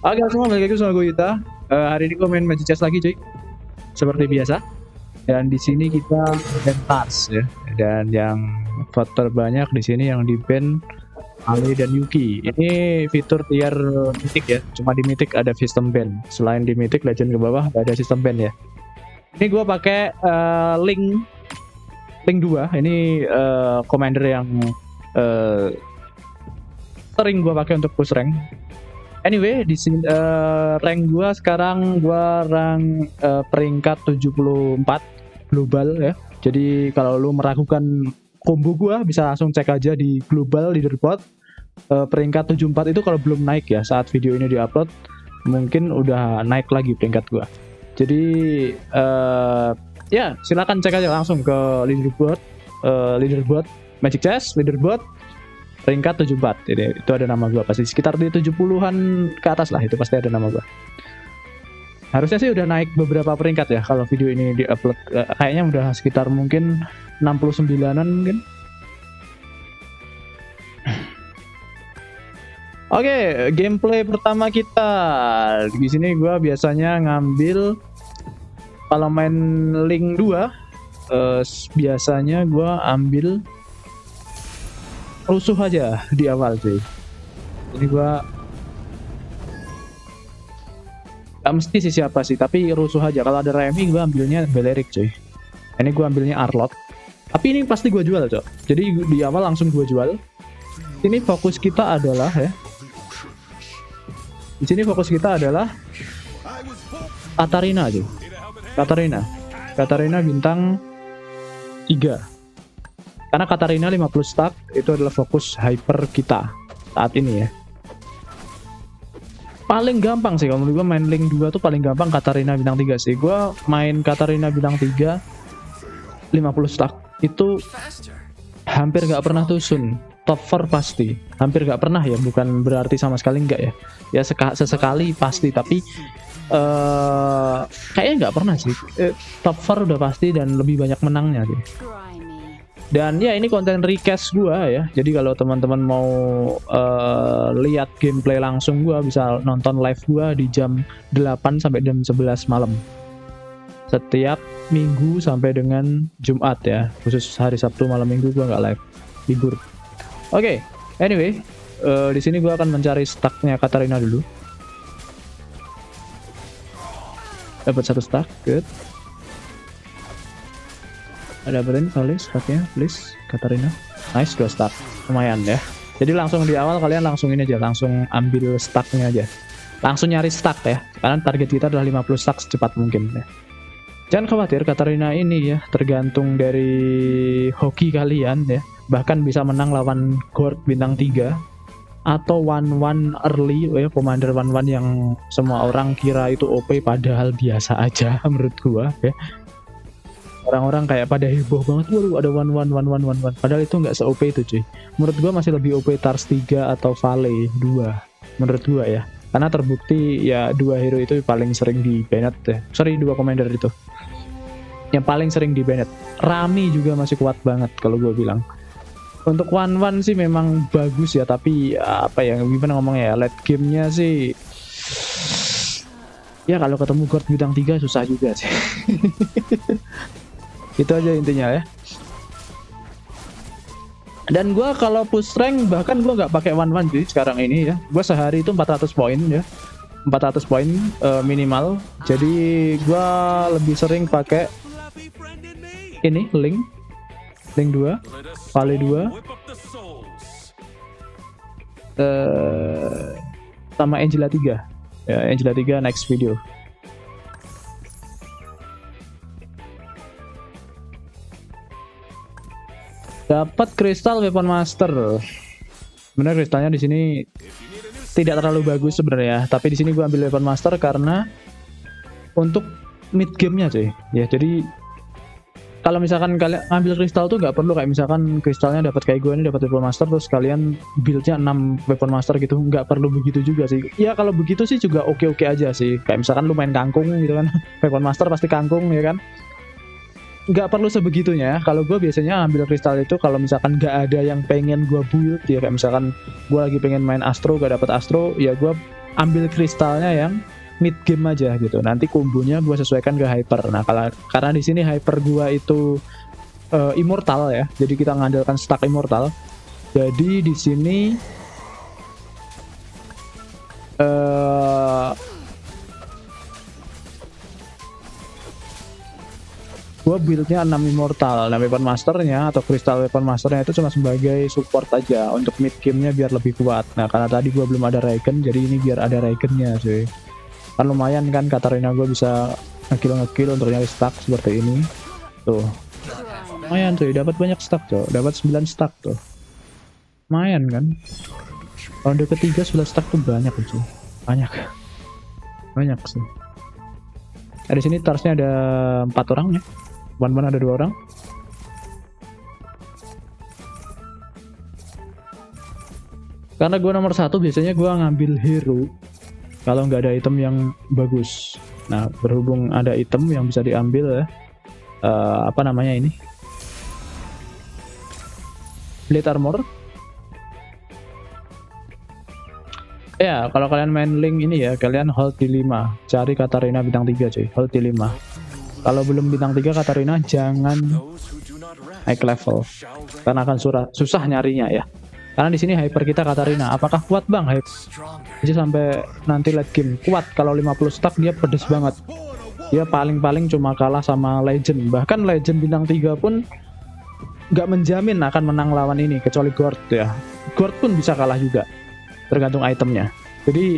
Oke semua, balik lagi sama gue Yuta. Hari ini gue main Magic Chess lagi cuy, seperti biasa. Dan di sini kita ban Tars ya. Dan yang voter banyak di sini yang di ban Ali dan Yuki. Ini fitur tier Mythic ya. Cuma di Mythic ada sistem ban. Selain di Mythic Legend ke bawah gak ada sistem ban ya. Ini gue pakai Link 2. Ini commander yang sering gue pakai untuk push rank. Anyway, di sini rank gua sekarang rank peringkat 74 global ya. Jadi kalau lu meragukan combo gua bisa langsung cek aja di global leaderboard. Peringkat 74 itu kalau belum naik ya, saat video ini diupload mungkin udah naik lagi peringkat gua. Jadi ya silakan cek aja langsung ke leaderboard Magic Chess leaderboard peringkat 74. Itu ada nama gua pasti sekitar di 70-an ke atas lah, itu pasti ada nama gua. Harusnya sih udah naik beberapa peringkat ya kalau video ini diupload. Kayaknya udah sekitar mungkin 69-an mungkin. Oke, gameplay pertama kita. Di sini gua biasanya ngambil kalau main Link 2 biasanya gua ambil rusuh aja di awal sih. Ini gua gak mesti sih siapa sih, tapi rusuh aja. Kalau ada Remy gua ambilnya Balearic cuy. Ini gua ambilnya Arlott. Tapi ini pasti gua jual cok. Jadi di awal langsung gua jual. Ini fokus kita adalah ya. Di sini fokus kita adalah Katarina cuy. Katarina bintang 3. Karena Katarina 50 stack itu adalah fokus hyper kita saat ini ya. Paling gampang sih kalau menurut gue main Link 2 tuh paling gampang Katarina bintang 3 sih. Gue main Katarina bintang 3 50 stack itu hampir gak pernah tusun. Top 4 pasti. Hampir gak pernah ya, bukan berarti sama sekali enggak ya. Ya sesekali pasti, tapi kayaknya nggak pernah sih. Top 4 udah pasti dan lebih banyak menangnya sih. Dan ya ini konten recast gua ya. Jadi kalau teman-teman mau lihat gameplay langsung gua bisa nonton live gua di jam 8 sampai jam 11 malam. Setiap Minggu sampai dengan Jumat ya. Khusus hari Sabtu malam Minggu gua nggak live, libur. Oke, anyway, di sini gua akan mencari stacknya Katarina dulu. Dapat 1 stack, good. Ada dapetin kali stacknya, please Katarina. Nice, 2 stack, lumayan ya. Jadi langsung di awal kalian langsung ini aja, langsung ambil stacknya aja, langsung nyari stack ya, karena target kita adalah 50 stack secepat mungkin ya. Jangan khawatir, Katarina ini ya tergantung dari hoki kalian ya, bahkan bisa menang lawan Gord bintang 3 atau 1-1 early ya, commander 1-1 yang semua orang kira itu OP padahal biasa aja menurut gua ya. Orang-orang kayak pada heboh banget, waduh ada 1-1 padahal itu nggak se-OP itu cuy. Menurut gua masih lebih OP Tars 3 atau Vale 2 menurut gua ya, karena terbukti ya 2 hero itu paling sering di banned ya. Sorry, 2 commander itu yang paling sering di banned. Rami juga masih kuat banget kalau gua bilang. Untuk 1-1 sih memang bagus ya, tapi apa ya, gimana ngomongnya ya, late gamenya sih ya kalau ketemu Gord bintang 3 susah juga sih. Itu aja intinya ya. Dan gua kalau push rank bahkan gua nggak pakai 1-1 sih sekarang ini ya. Gua sehari itu 400 poin ya, 400 poin minimal. Jadi gua lebih sering pakai ini Link 2, Vale 2, sama Angela 3 ya. Angela 3 next video. Dapat kristal weapon master. Bener, kristalnya di sini tidak terlalu bagus sebenarnya, tapi di sini gua ambil weapon master karena untuk mid gamenya cuy ya. Jadi kalau misalkan kalian ambil kristal tuh nggak perlu kayak misalkan kristalnya dapat kayak gue ini dapat weapon master terus kalian buildnya 6 weapon master gitu, nggak perlu begitu juga sih ya. Kalau begitu sih juga oke-oke aja sih, kayak misalkan lu main kangkung gitu kan, weapon master pasti kangkung ya kan. Nggak perlu sebegitunya. Kalau gue biasanya ambil kristal itu kalau misalkan nggak ada yang pengen gue build ya, kayak misalkan gue lagi pengen main Astro gak dapet Astro ya, gue ambil kristalnya yang mid game aja gitu. Nanti kombonya gue sesuaikan ke hyper. Nah karena di sini hyper gue itu immortal ya, jadi kita mengandalkan stack immortal. Jadi di sini gue buildnya 6 immortal. Nah weapon masternya atau crystal weapon masternya itu cuma sebagai support aja untuk mid gamenya biar lebih kuat. Nah karena tadi gue belum ada Regen, jadi ini biar ada Regennya cuy. Kan lumayan kan Katarina gue bisa ngekill untuk nyari stack seperti ini tuh. Lumayan cuy, dapat banyak stack tuh, dapat 9 stack tuh, lumayan kan. Ronde ketiga 11 stack tuh banyak cuy, banyak sih. Nah, di sini tarsnya ada 4 orang ya, ban ada 2 orang. Karena gue nomor 1 biasanya gue ngambil hero kalau nggak ada item yang bagus. Nah berhubung ada item yang bisa diambil ya, apa namanya ini, Blade Armor ya. Kalau kalian main link ini ya, kalian hold di 5, cari Katarina bintang 3 cuy, hold di 5. Kalau belum bintang 3 Katarina jangan naik level karena akan susah nyarinya ya. Karena di sini hyper kita Katarina, apakah kuat bang hyper? Jadi sampai nanti late game kuat. Kalau 50 stack dia pedes banget. Dia paling-paling cuma kalah sama legend. Bahkan legend bintang 3 pun nggak menjamin akan menang lawan ini, kecuali Gord ya. Gord pun bisa kalah juga, tergantung itemnya. Jadi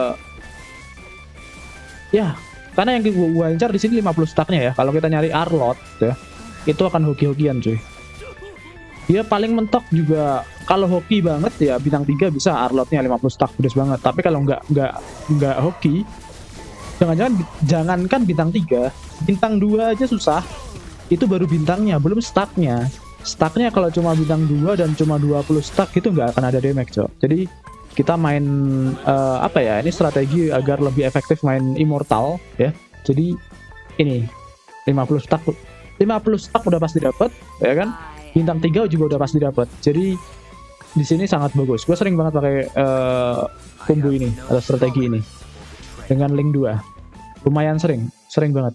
ya karena yang gue incar di sini 50 stacknya ya. Kalau kita nyari Arlot ya, itu akan hoki-hokian cuy. Dia paling mentok juga kalau hoki banget ya bintang 3 bisa Arlotnya 50 stack pedes banget. Tapi kalau nggak hoki, jangankan bintang 3, bintang 2 aja susah. Itu baru bintangnya, belum stacknya. Stacknya kalau cuma bintang 2 dan cuma 20 stack itu nggak akan ada damage cok. Jadi kita main apa ya, ini strategi agar lebih efektif main immortal ya. Jadi ini 50 stack udah pasti dapat ya kan. Bintang 3 juga udah pasti dapat. Jadi di sini sangat bagus. Gue sering banget pakai combo ini atau strategi ini dengan link 2. Lumayan sering banget.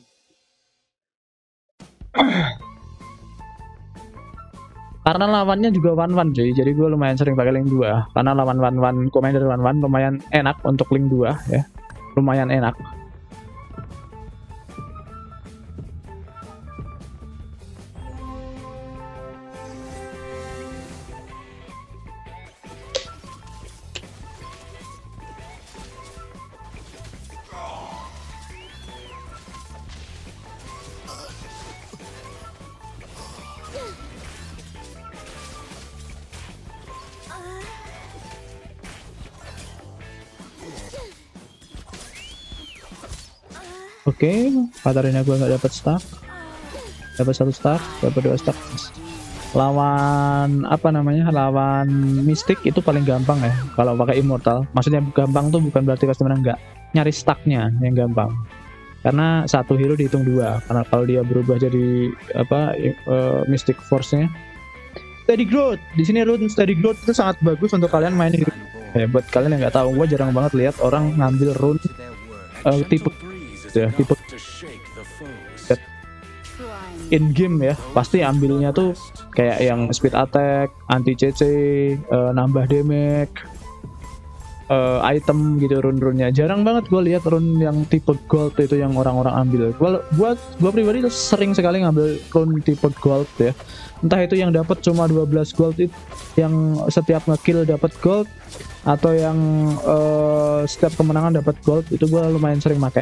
Karena lawannya juga one cuy. Jadi gue lumayan sering pakai link 2. Karena lawan one commander one lumayan enak untuk link 2 ya. Lumayan enak. Oke, Katarina gue nggak dapat stack, dapat 1 stack, dapat 2 stack. Lawan apa namanya, lawan Mystic itu paling gampang ya kalau pakai immortal. Maksudnya gampang tuh bukan berarti pasti menang, enggak, nyari stacknya yang gampang. Karena satu hero dihitung 2, karena kalau dia berubah jadi apa Mystic Force-nya. Steady Growth, di sini rune Steady Growth itu sangat bagus untuk kalian main hero. Ya, buat kalian yang nggak tahu, gue jarang banget lihat orang ngambil rune tipe ya, tipe in game ya, pasti ambilnya tuh kayak yang speed attack, anti CC, nambah damage, item gitu rune-runenya. Jarang banget gue lihat rune yang tipe gold itu yang orang-orang ambil. Gue pribadi tuh sering sekali ngambil rune tipe gold ya. Entah itu yang dapat cuma 12 gold itu, yang setiap ngekill dapat gold, atau yang setiap kemenangan dapat gold, itu gue lumayan sering pakai.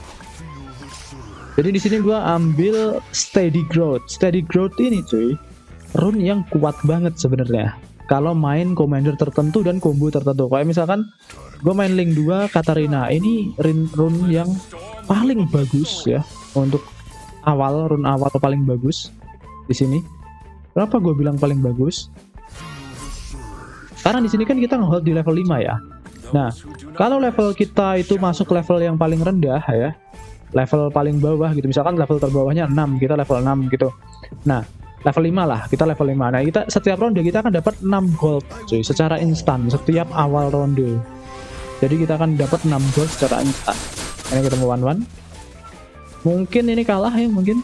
Jadi di sini gue ambil Steady Growth. Steady Growth ini cuy, rune yang kuat banget sebenarnya kalau main commander tertentu dan combo tertentu. Kayak misalkan gue main link 2 Katarina, ini rune yang paling bagus ya untuk awal, rune awal paling bagus di sini. Kenapa gue bilang paling bagus? Karena di sini kan kita nge-hold di level 5 ya. Nah, kalau level kita itu masuk level yang paling rendah ya, level paling bawah gitu, misalkan level terbawahnya 6, kita level 6 gitu. Nah, level 5 lah, kita level 5. Nah, kita setiap ronde kita akan dapat 6 gold cuy, secara instan setiap awal ronde. Jadi kita akan dapat 6 gold secara instan. Ini ketemu 1-1. Mungkin ini kalah ya, mungkin.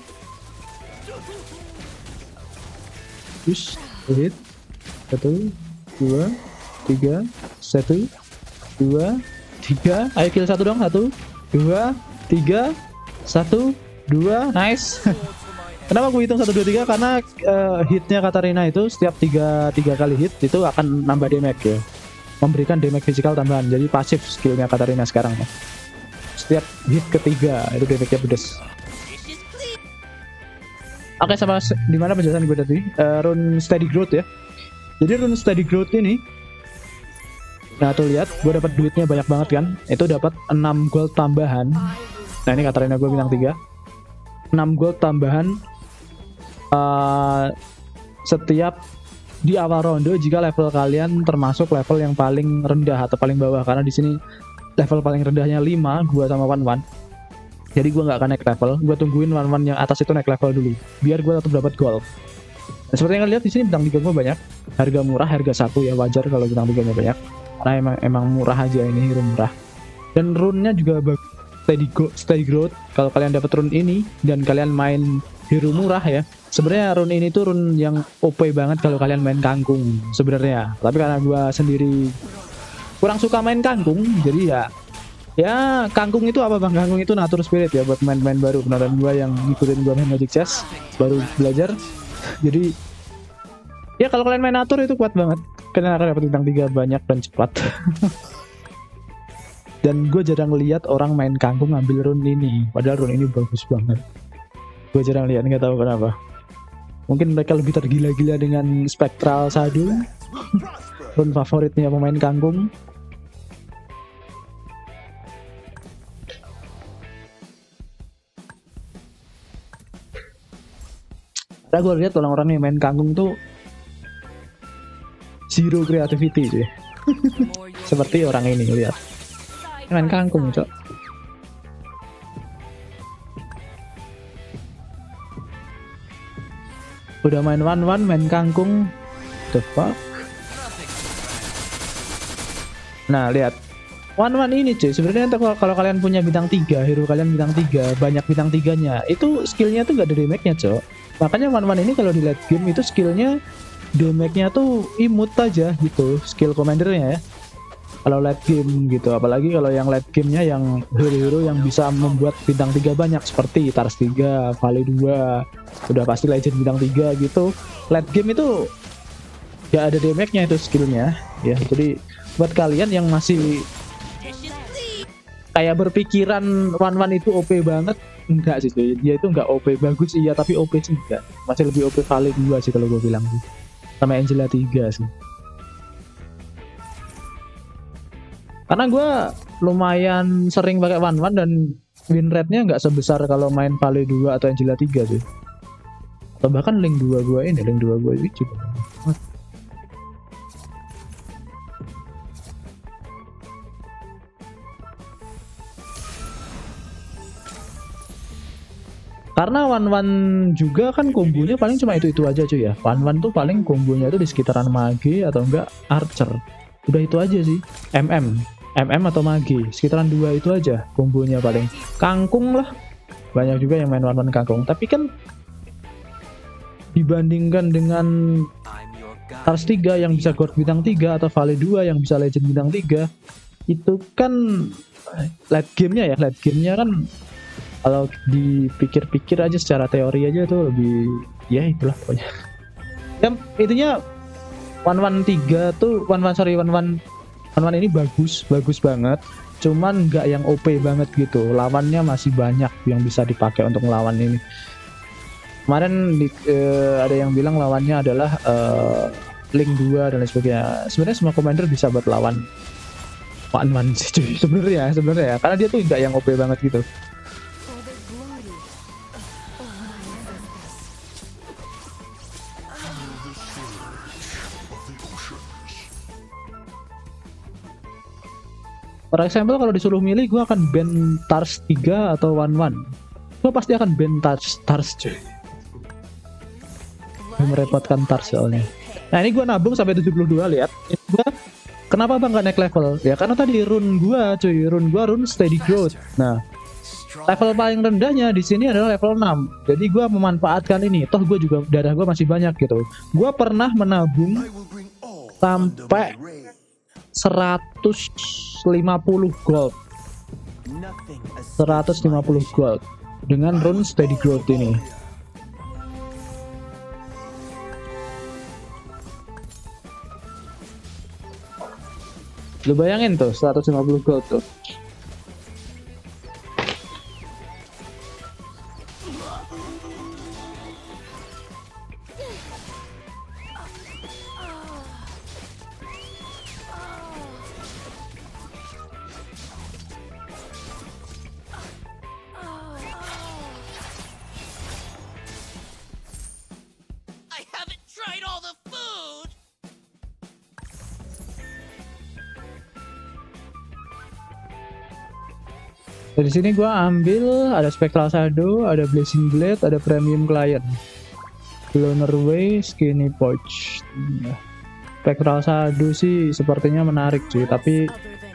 Push, hit. 1, 2, 3, 1, 2, 3. Ayo kill 1 dong. 1, 2, 3, 1, 2. Nice. Kenapa gue hitung 1, 2, 3? Karena hitnya Katarina itu setiap 3 kali hit itu akan nambah damage ya. Memberikan damage fisikal tambahan. Jadi pasif skillnya Katarina sekarang ya. Setiap hit ketiga itu damage-nya pedes. Oke, sama dimana penjelasan gue tadi? Rune steady growth ya. Jadi rune steady growth ini, nah tuh lihat, gue dapat duitnya banyak banget kan? Itu dapat 6 gold tambahan. Nah ini Katarina gue bintang 3. 6 gold tambahan setiap di awal ronde jika level kalian termasuk level yang paling rendah atau paling bawah, karena di sini level paling rendahnya 5, gua sama Wan. Jadi gua nggak akan naik level, gua tungguin Wan yang atas itu naik level dulu biar gua tetap dapat gold. Nah, seperti yang kalian lihat di sini bintang 3 gua banyak, harga murah, harga 1 ya, wajar kalau bintang 3 nya banyak karena emang murah aja, ini hero murah. Dan rune-nya juga bagus, steady growth. Kalau kalian dapat rune ini dan kalian main hero murah ya, sebenarnya rune ini tuh rune yang OP banget kalau kalian main kangkung sebenarnya. Tapi karena gua sendiri kurang suka main kangkung, jadi ya kangkung itu apa bang? Kangkung itu nature spirit ya buat main-main baru. Beneran gua yang ngikutin gua main Magic Chess baru belajar. Jadi ya kalau kalian main nature itu kuat banget. Kalian akan dapat bintang 3 banyak dan cepat. Dan gue jarang lihat orang main kangkung ngambil rune ini, padahal rune ini bagus banget. Gue jarang lihat, nggak tahu kenapa. Mungkin mereka lebih tergila-gila dengan Spectral Shadow, rune favoritnya pemain kangkung. Karena gue lihat orang-orang yang main kangkung tuh zero creativity sih. Seperti orang ini, lihat main kangkung cok. Udah main 1-1 main kangkung, the fuck. Nah lihat 1-1 ini cuy, sebenarnya kalau kalian punya bintang 3, hero kalian bintang 3, banyak bintang 3-nya, itu skillnya tuh gak ada damage-nya cok. Makanya 1-1 ini kalau di late game itu skillnya damage-nya tuh imut aja gitu, skill commandernya ya. Kalau late game gitu, apalagi kalau yang late gamenya yang hero-hero yang bisa membuat bintang 3 banyak seperti Tars 3, Vale 2, udah pasti Legend bintang 3 gitu. Late game itu gak ada damage-nya itu skillnya ya. Jadi buat kalian yang masih kayak berpikiran 1-1 itu OP banget, enggak sih cuy. Dia itu enggak OP, bagus iya tapi OP sih enggak. Masih lebih OP Vale 2 sih kalau gue bilang sih, sama Angela 3 sih. Karena gue lumayan sering pakai 1-1 dan win rate-nya nggak sebesar kalau main Vale 2 atau Angela 3 sih. Atau bahkan link 2 gue ini, link 2 gue ini juga. Karena 1-1 juga kan kombonya paling cuma itu aja cuy ya. 1-1 tuh paling kombonya itu di sekitaran mage atau enggak archer. Udah itu aja sih. MM atau mage, sekitaran 2 itu aja kombonya paling. Kangkung lah, banyak juga yang main 1-1 kangkung. Tapi kan dibandingkan dengan Tars 3 yang bisa God bintang 3 atau Vale 2 yang bisa Legend bintang 3, itu kan late gamenya kan kalau dipikir-pikir aja secara teori aja tuh lebih, ya itulah pokoknya. Ya intinya 1-1 tuh 1-1 ini bagus banget, cuman nggak yang OP banget gitu. Lawannya masih banyak yang bisa dipakai untuk melawan ini. Kemarin ada yang bilang lawannya adalah Link 2 dan lain sebagainya. Sebenarnya semua commander bisa buat lawan 1-1 sih cuy, sebenarnya ya, karena dia tuh nggak yang OP banget gitu. For example, kalau disuruh milih, gue akan ban Tars 3 atau 1-1. Gue pasti akan ban Tars cuy. Merepotkan Tars soalnya. Nah ini gue nabung sampai 72, lihat. Ini gue Kenapa bang nggak naik level? Ya karena tadi rune gua cuy, rune steady growth. Nah, level paling rendahnya di sini adalah level 6. Jadi gua memanfaatkan ini. Toh gua juga darah gua masih banyak gitu. Gua pernah menabung sampai 150 gold. 150 gold dengan rune steady growth ini. Lu bayangin tuh 150 gold tuh. Dari sini gua ambil ada Spectral Shadow, ada Blazing Blade, ada Premium Client, Loner Way, Skinny Pouch. Spectral Shadow sih sepertinya menarik cuy, tapi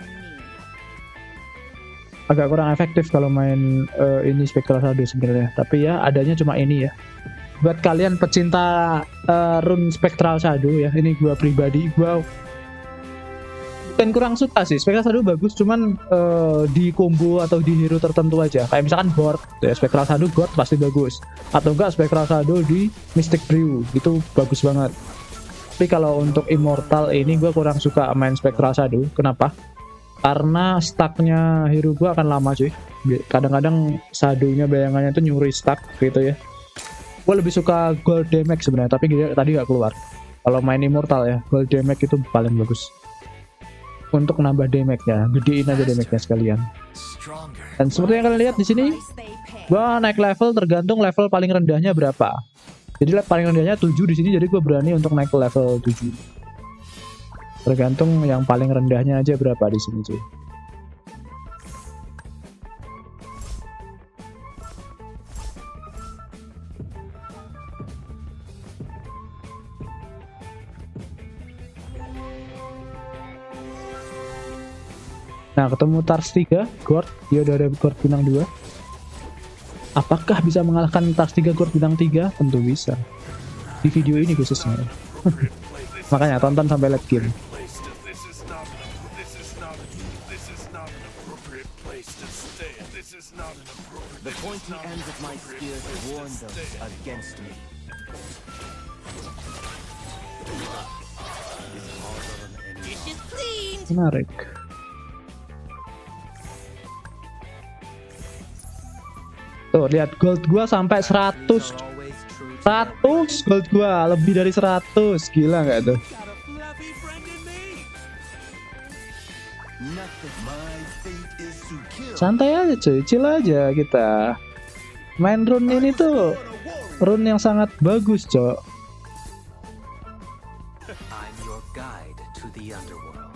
agak kurang efektif kalau main ini Spectral Shadow sebenarnya. Tapi ya adanya cuma ini ya. Buat kalian pecinta rune Spectral Shadow ya, ini gua pribadi gua bukan kurang suka sih. Spectral Shadow bagus, cuman di combo atau di hero tertentu aja. Kayak misalkan Gord, ya Spectral Shadow Gord pasti bagus. Atau enggak Spectral Shadow di Mystic Brew, itu bagus banget. Tapi kalau untuk Immortal ini gue kurang suka main Spectral Shadow. Kenapa? Karena stacknya hero gue akan lama cuy. Kadang-kadang Shadow-nya bayangannya itu nyuri stack gitu ya. Gue lebih suka Gold Damage sebenarnya, tapi tadi gak keluar. Kalau main Immortal ya, Gold Damage itu paling bagus. Untuk nambah damage-nya, gedein aja damage-nya sekalian. Dan seperti yang kalian lihat di sini, gua naik level tergantung level paling rendahnya berapa. Jadi level paling rendahnya 7 di sini, jadi gua berani untuk naik ke level 7. Tergantung yang paling rendahnya aja berapa di sini cuy. Nah, ketemu Tars 3, Gord, dia udah ada Gord bintang 2. Apakah bisa mengalahkan Tars 3 Gord bintang 3? Tentu bisa. Di video ini khususnya. Makanya tonton sampai late game. The pointy ends of my spears warn those against me. Menarik. Tuh, lihat gold gua sampai 100. 100 gold gua, lebih dari 100. Gila nggak tuh? Santai aja cuy, chill aja kita. Main rune ini tuh rune yang sangat bagus, cok. I'm your guide to the underworld.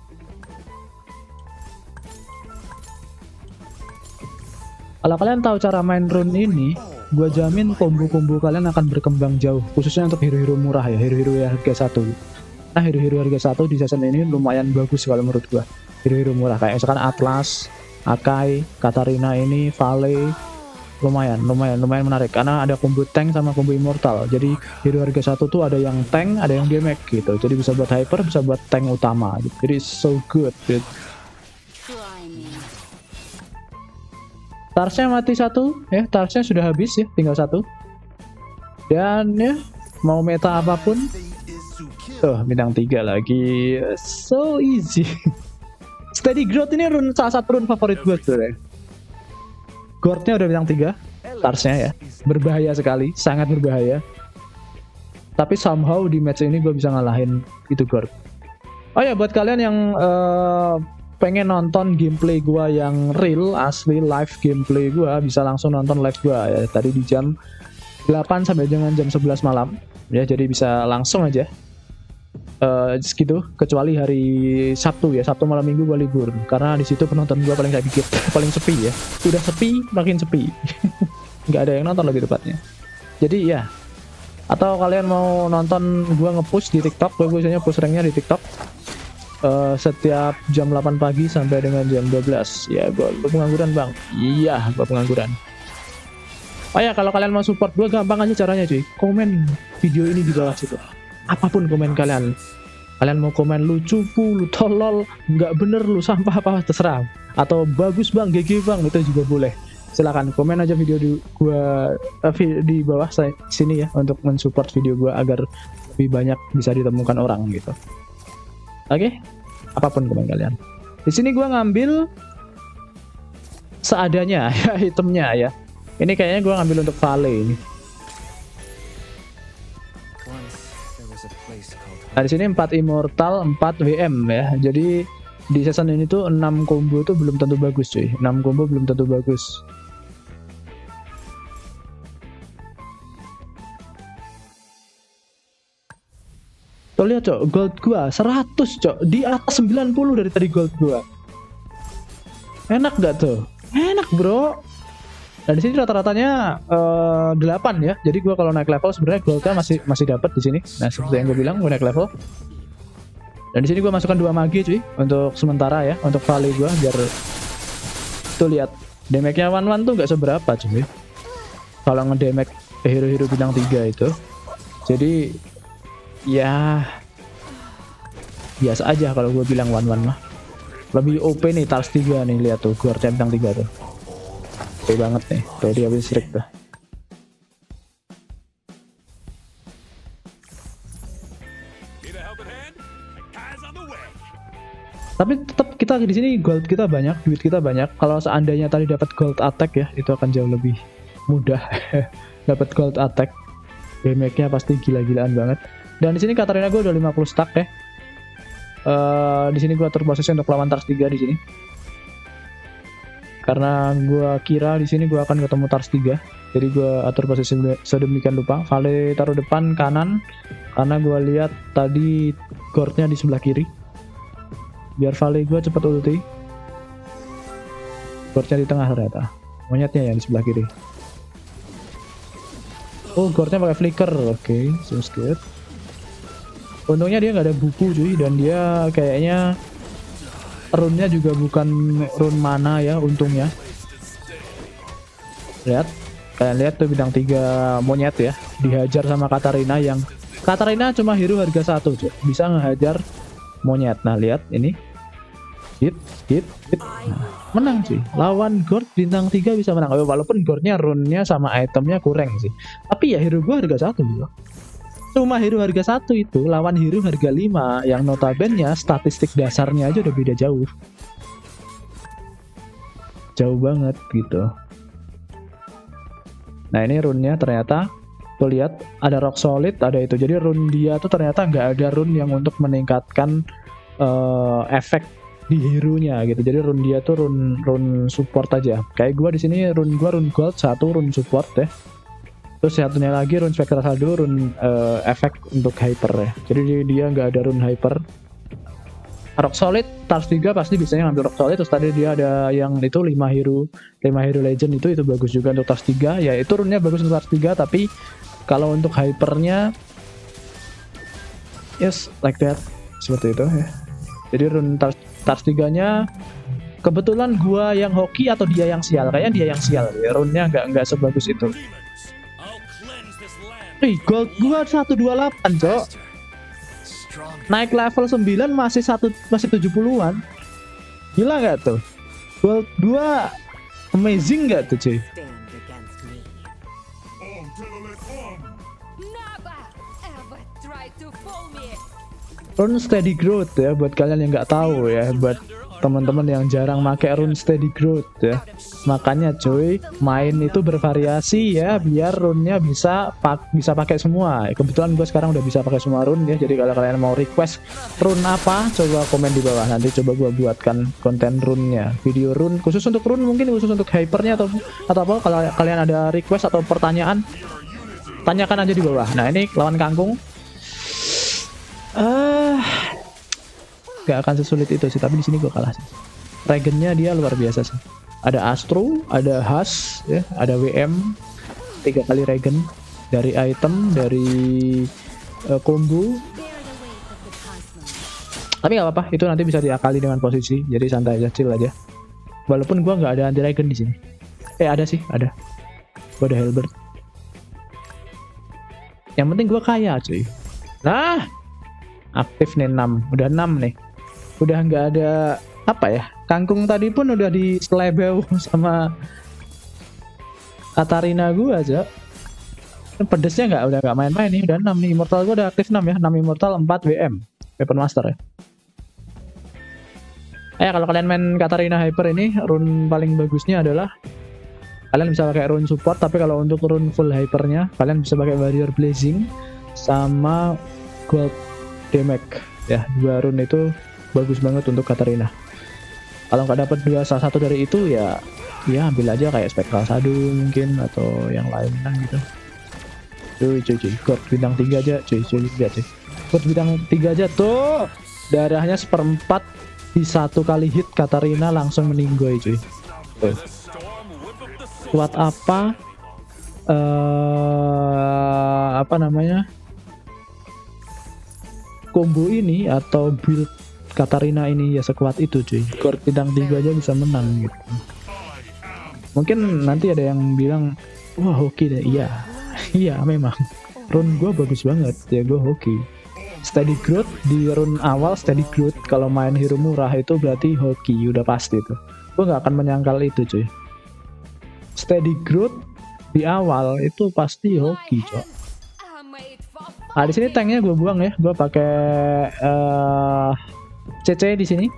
Kalau kalian tahu cara main rune ini, gua jamin combo-combo kalian akan berkembang jauh, khususnya untuk hero-hero murah ya, hero-hero harga 1. Nah, hero-hero harga 1 di season ini lumayan bagus kalau menurut gua. Hero-hero murah kayak misalkan Atlas, Akai, Katarina ini, Vale, lumayan menarik karena ada combo tank sama combo immortal. Jadi hero harga 1 tuh ada yang tank, ada yang damage gitu. Jadi bisa buat hyper, bisa buat tank utama gitu. Jadi so good gitu. Tarsnya mati 1 ya, Tarsnya sudah habis ya, tinggal 1. Dan ya, mau meta apapun tuh bintang 3 lagi. So easy. Steady growth ini salah satu rune favorit gue tuh ya. Gordnya udah bintang 3, Tarsnya ya. Berbahaya sekali, sangat berbahaya. Tapi somehow di match ini gue bisa ngalahin itu Gord. Oh ya, buat kalian yang pengen nonton gameplay gue yang real, asli live gameplay gue, bisa langsung nonton live gue ya. Tadi di jam 8 sampai dengan jam 11 malam ya, jadi bisa langsung aja. Segitu, kecuali hari Sabtu ya, Sabtu malam Minggu gue libur karena di situ penonton gue paling sedikit, paling sepi ya, udah sepi makin sepi. Nggak ada yang nonton lebih tepatnya. Jadi ya, atau kalian mau nonton gue nge-push di TikTok, gue biasanya push ranknya di TikTok, setiap jam 8 pagi sampai dengan jam 12. Ya, gue pengangguran bang. Iya, gue pengangguran. Oh ya, kalau kalian mau support gue gampang aja caranya cuy. Komen video ini di bawah situ. Apapun komen kalian. Kalian mau komen lu cupu, lu tolol, nggak bener, lu sampah apa terserah. Atau bagus bang, GG bang, itu juga boleh. Silakan komen aja video di bawah sini ya untuk mensupport video gue agar lebih banyak bisa ditemukan orang gitu. Oke, apapun komen kalian. Di sini gue ngambil seadanya ya itemnya ya. Ini kayaknya gue ngambil untuk Vale ini. Nah di sini 4 immortal, 4 WM ya. Jadi di season ini tuh 6 combo tuh belum tentu bagus cuy. 6 combo belum tentu bagus. Tuh lihat cok, gold gua 100 cok, di atas 90 dari tadi gold gua. Enak gak tuh? Enak bro. Dan di sini rata-ratanya 8 ya. Jadi gua kalau naik level sebenarnya goldnya masih dapat di sini. Nah seperti yang gue bilang, gue naik level. Dan di sini gua masukkan 2 magi cuy untuk sementara ya, untuk Vale gua biar tuh lihat damage-nya one tuh nggak seberapa cuy. Kalau ngedamage hero-hero bintang 3 itu. Jadi ya biasa aja kalau gue bilang one mah. Lebih OP nih Tars 3 nih, lihat tuh guardnya bintang 3 tuh. OP banget nih, tuh dia habis rig tuh. Tapi tetap kita di sini gold kita banyak, duit kita banyak. Kalau seandainya tadi dapat gold attack ya, itu akan jauh lebih mudah. Dapat gold attack, damage-nya pasti gila-gilaan banget. Dan di sini Katarina gue udah 50 stack ya. Di sini gue atur posisi untuk lawan Tars 3 di sini. Karena gue kira di sini gue akan ketemu Tars 3. Jadi gue atur posisi sedemikian rupa. Vale taruh depan kanan karena gue lihat tadi guardnya di sebelah kiri. Biar Vale gue cepet ulti. Guardnya di tengah ternyata. Monyetnya yang di sebelah kiri. Oh, guardnya pakai flicker. Oke, seems good. Untungnya dia nggak ada buku cuy, dan dia kayaknya rune-nya juga bukan rune mana ya, untungnya. Lihat, kalian lihat tuh bintang 3 monyet ya, dihajar sama Katarina yang Katarina cuma hero harga 1 cuy, bisa ngehajar monyet. Nah lihat ini, hit. Nah, menang cuy, lawan Gord bintang 3 bisa menang. Walaupun Gordnya rune-nya sama itemnya kurang sih, tapi ya hero gua harga 1 juga. Cuma hero harga 1 itu lawan hero harga 5 yang notabene statistik dasarnya aja udah beda jauh. Jauh banget gitu. Nah ini rune-nya ternyata tuh lihat ada rock solid, ada itu. Jadi rune dia tuh ternyata nggak ada rune yang untuk meningkatkan efek di hero-nya gitu. Jadi rune dia tuh rune support aja. Kayak gua di sini rune gold 1 rune support ya. Terus satunya lagi rune spectral saldo, rune efek untuk hyper ya. Jadi dia nggak ada rune hyper. Rock solid Tars 3 pasti bisanya ngambil rock solid. Terus tadi dia ada yang itu 5 hero legend itu bagus juga untuk Tars 3. Ya itu rune-nya bagus untuk Tars 3, tapi kalau untuk hypernya yes like that, seperti itu ya. Jadi rune Tars 3-nya kebetulan gua yang hoki atau dia yang sial? Kayaknya dia yang sial ya. Rune-nya nggak sebagus itu. Gold gua 128 cok. Naik level 9 masih 70-an. Gila nggak tuh? Gold 2 amazing nggak tuh cuy? Rune steady growth ya buat kalian yang nggak tahu ya, buat teman-teman yang jarang pakai rune steady growth ya. Makanya cuy, main itu bervariasi ya biar rune-nya bisa pakai semua. Kebetulan gue sekarang udah bisa pakai semua rune ya. Jadi kalau kalian mau request rune apa, coba komen di bawah. Nanti coba gue buatkan konten rune-nya. Video rune khusus untuk rune, mungkin khusus untuk hypernya atau apa. Kalau kalian ada request atau pertanyaan, tanyakan aja di bawah. Nah, ini lawan kangkung. Gak akan sesulit itu sih, tapi di sini gue kalah sih. Regennya dia luar biasa sih. Ada Astro, ada Has, ya, ada WM, 3 kali regen dari item, dari combo. Tapi nggak apa-apa, itu nanti bisa diakali dengan posisi, jadi santai aja, chill aja. Walaupun gua nggak ada anti regen di sini. Ada sih, ada. Gua ada Halberd. Yang penting gua kaya, cuy. Nah, aktif nih 6, udah 6 nih. Udah nggak ada apa ya? Kangkung tadi pun udah di selebeu sama Katarina gua aja. Pedesnya udah nggak main-main nih, udah 6 nih. Immortal gua udah aktif 6 ya, 6 Immortal, 4 WM. Weapon Master ya. Kalau kalian main Katarina Hyper ini, rune paling bagusnya adalah kalian bisa pakai rune support, tapi kalau untuk rune full hypernya, kalian bisa pakai Warrior Blazing sama Gold Damage. Ya, 2 rune itu bagus banget untuk Katarina. Kalau nggak dapat salah satu dari itu ya ambil aja kayak Spectral Shadow mungkin atau yang lain lah gitu. Cuy, God bintang 3 aja, cuy, lihat cuy. God bintang 3 aja tuh. Darahnya 1/4 di 1 kali hit Katarina langsung meninggoy, cuy. Tuh. Kuat apa? Apa namanya? Combo ini atau build Katarina ini ya sekuat itu, cuy. God bintang 3 aja bisa menang gitu. Mungkin nanti ada yang bilang, wah hoki deh. Iya memang rune gue bagus banget ya, gue hoki. Steady growth di rune awal, steady growth kalau main hero murah itu berarti hoki, udah pasti tuh. Gue nggak akan menyangkal itu, cuy. Steady growth di awal itu pasti hoki, cok. Di sini tanknya gue buang ya, gue pakai CC di sini.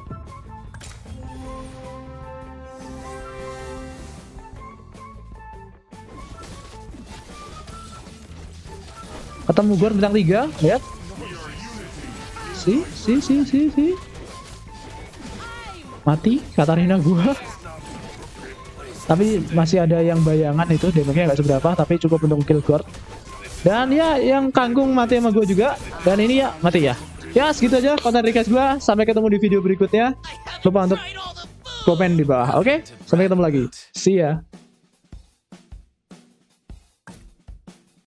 Ketemu Gor bintang 3, lihat. Si. Mati Katarina gua. Tapi masih ada yang bayangan itu, damage-nya nggak seberapa, tapi cukup untuk kill Gord. Dan ya, yang kangkung mati sama gua juga. Dan ini ya, mati ya. Ya, segitu aja konten request gua. Sampai ketemu di video berikutnya. Lupa untuk komen di bawah, oke? Sampai ketemu lagi. See ya.